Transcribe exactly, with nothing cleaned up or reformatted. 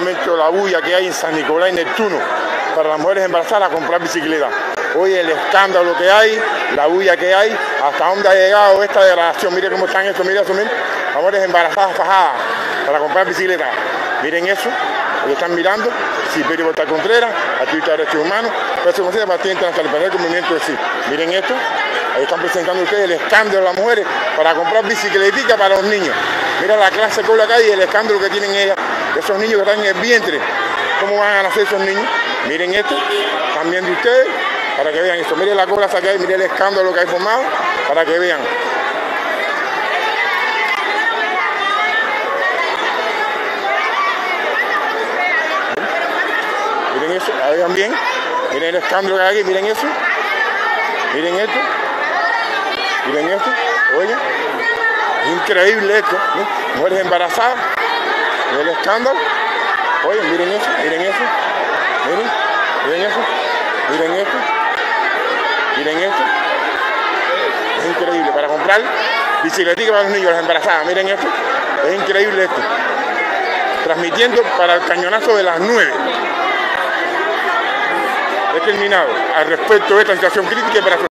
momento la bulla que hay en San Nicolás y Neptuno para las mujeres embarazadas a comprar bicicletas. Hoy el escándalo que hay, la bulla que hay, hasta dónde ha llegado esta degradación. Mire cómo están estos, mire eso, miren. Las mujeres embarazadas fajadas para comprar bicicletas. Miren eso, lo que están mirando. Silverio Portal Contreras, activista de derechos humanos, Partido Internacional del Movimiento de Sí. Miren esto, ahí están presentando ustedes el escándalo de las mujeres para comprar bicicletica para los niños. Mira la clase con la calle y el escándalo que tienen ellas, esos niños que están en el vientre. ¿Cómo van a nacer esos niños? Miren esto, están viendo ustedes, para que vean esto. Miren la cola que hay, miren el escándalo que hay formado, para que vean. Miren eso, ahí vean bien, miren el escándalo que hay aquí, miren eso, miren esto, miren esto, oigan, es increíble esto, ¿no? Mujeres embarazadas, miren el escándalo, oigan, miren eso, miren eso, miren, miren eso, miren esto, miren esto, es increíble, para comprar bicicletica para los niños, las embarazadas, miren esto, es increíble esto, transmitiendo para el cañonazo de las nueve. He terminado al respecto de esta situación crítica para